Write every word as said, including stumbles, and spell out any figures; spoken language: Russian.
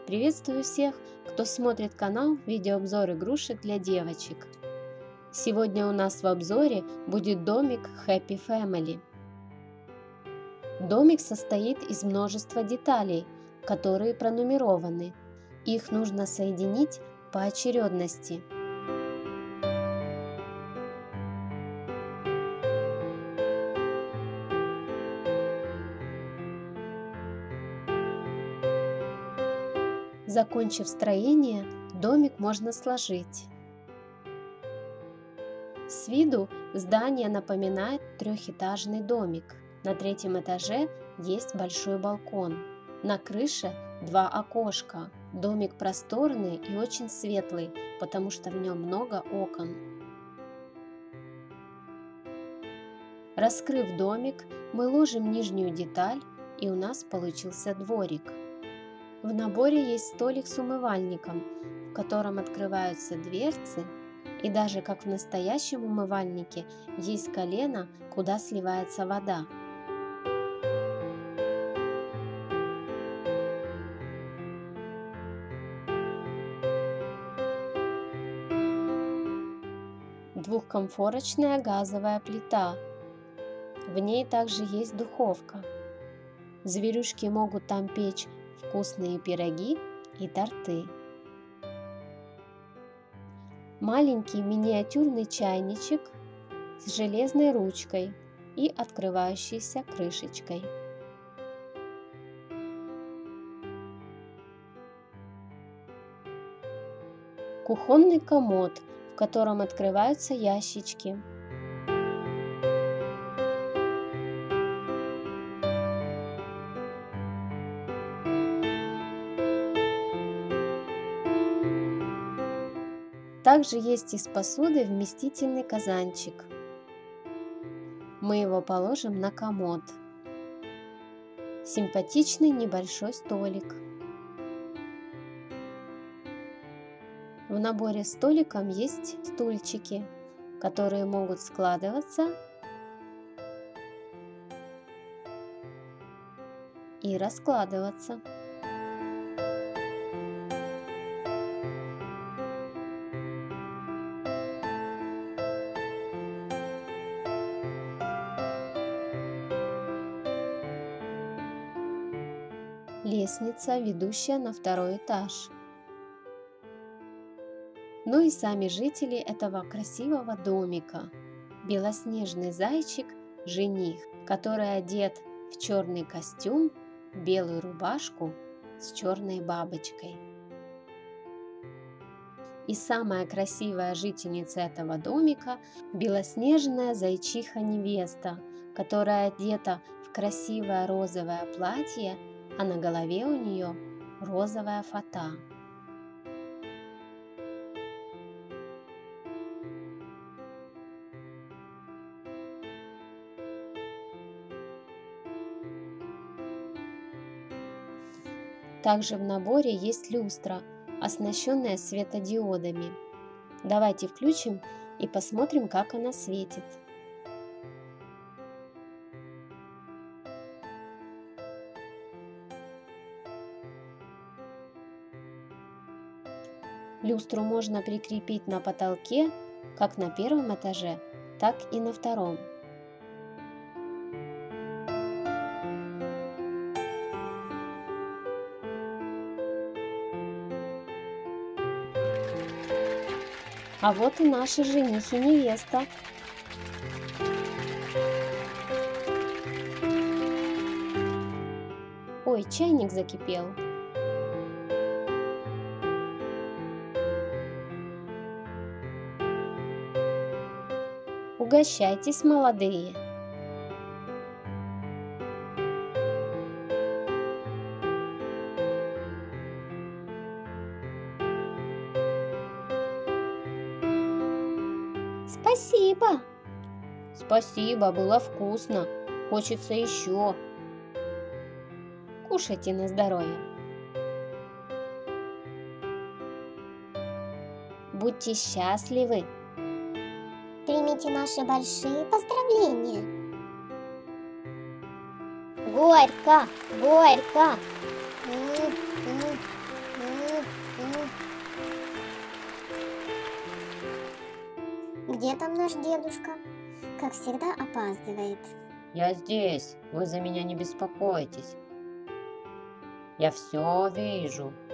Приветствую всех, кто смотрит канал видеообзор игрушек для девочек. Сегодня у нас в обзоре будет домик Happy Family. Домик состоит из множества деталей, которые пронумерованы. Их нужно соединить по очередности. Закончив строение, домик можно сложить. С виду здание напоминает трехэтажный домик. На третьем этаже есть большой балкон. На крыше два окошка. Домик просторный и очень светлый, потому что в нем много окон. Раскрыв домик, мы ложим нижнюю деталь, и у нас получился дворик. В наборе есть столик с умывальником, в котором открываются дверцы, и даже как в настоящем умывальнике есть колено, куда сливается вода. Двухкомфорочная газовая плита. В ней также есть духовка. Зверюшки могут там печь вкусные пироги и торты. Маленький миниатюрный чайничек с железной ручкой и открывающейся крышечкой. Кухонный комод, в котором открываются ящички. Также есть из посуды вместительный казанчик. Мы его положим на комод. Симпатичный небольшой столик. В наборе с столиком есть стульчики, которые могут складываться и раскладываться. Лестница, ведущая на второй этаж. Ну и сами жители этого красивого домика. Белоснежный зайчик – жених, который одет в черный костюм, белую рубашку с черной бабочкой. И самая красивая жительница этого домика – белоснежная зайчиха-невеста, которая одета в красивое розовое платье, а на голове у нее розовая фата. Также в наборе есть люстра, оснащенная светодиодами. Давайте включим и посмотрим, как она светит. Люстру можно прикрепить на потолке, как на первом этаже, так и на втором. А вот и наши жених и невеста. Ой, чайник закипел. Угощайтесь, молодые! Спасибо! Спасибо, было вкусно. Хочется еще. Кушайте на здоровье. Будьте счастливы. Примите наши большие поздравления. Горько, горько. М, м, Где там наш дедушка? Как всегда опаздывает. Я здесь, вы за меня не беспокойтесь. Я все вижу.